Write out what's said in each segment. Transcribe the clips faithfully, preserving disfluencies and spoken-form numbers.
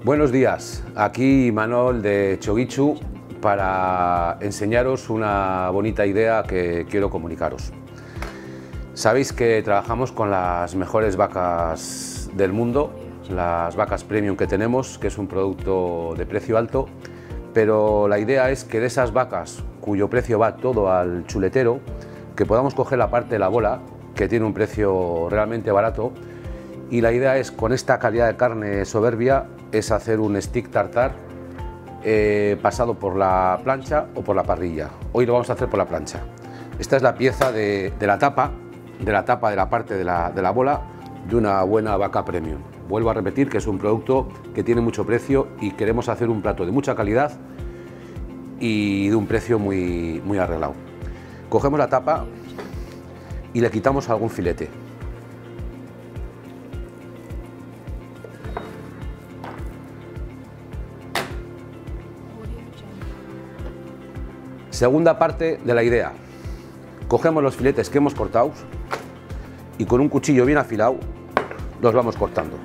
Buenos días, aquí Manol de Chogichu para enseñaros una bonita idea que quiero comunicaros. Sabéis que trabajamos con las mejores vacas del mundo, las vacas premium que tenemos, que es un producto de precio alto, pero la idea es que de esas vacas cuyo precio va todo al chuletero, que podamos coger la parte de la bola, que tiene un precio realmente barato, y la idea es, con esta calidad de carne soberbia, es hacer un stick tartar eh, pasado por la plancha o por la parrilla. Hoy lo vamos a hacer por la plancha. Esta es la pieza de, de la tapa, de la tapa de la parte de la, de la bola de una buena vaca premium. Vuelvo a repetir que es un producto que tiene mucho precio y queremos hacer un plato de mucha calidad y de un precio muy, muy arreglado. Cogemos la tapa y le quitamos algún filete. Segunda parte de la idea. Cogemos los filetes que hemos cortado y con un cuchillo bien afilado los vamos cortando.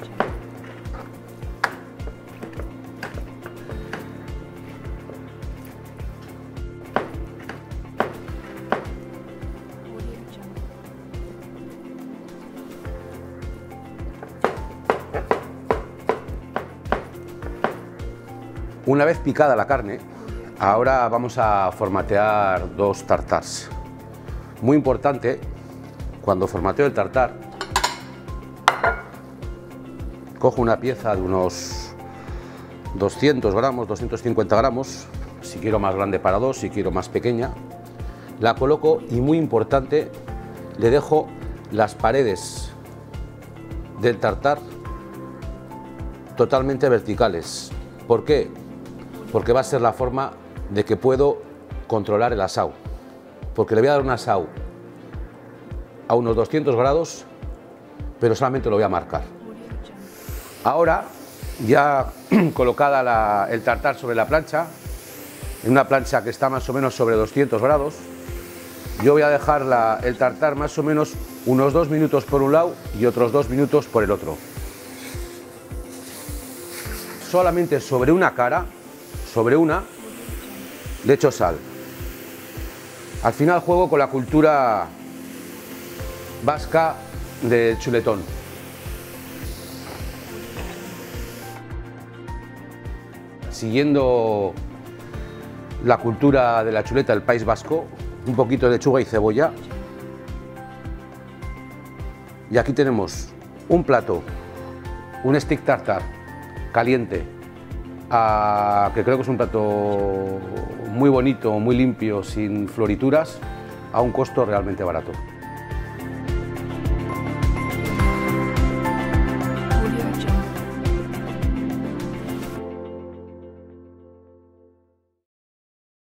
Una vez picada la carne, ahora vamos a formatear dos tartars. Muy importante, cuando formateo el tartar, cojo una pieza de unos doscientos gramos, doscientos cincuenta gramos, si quiero más grande para dos, si quiero más pequeña, la coloco y, muy importante, le dejo las paredes del tartar totalmente verticales. ¿Por qué? Porque va a ser la forma de que puedo controlar el asado, porque le voy a dar un asado a unos doscientos grados, pero solamente lo voy a marcar. Ahora, ya colocada la, el tartar sobre la plancha, en una plancha que está más o menos sobre doscientos grados, yo voy a dejar la, el tartar más o menos unos dos minutos por un lado y otros dos minutos por el otro. Solamente sobre una cara, sobre una, le echo sal. Al final juego con la cultura vasca del chuletón. Siguiendo la cultura de la chuleta del País Vasco, un poquito de lechuga y cebolla. Y aquí tenemos un plato, un stick tartar caliente, a, que creo que es un plato muy bonito, muy limpio, sin florituras, a un costo realmente barato.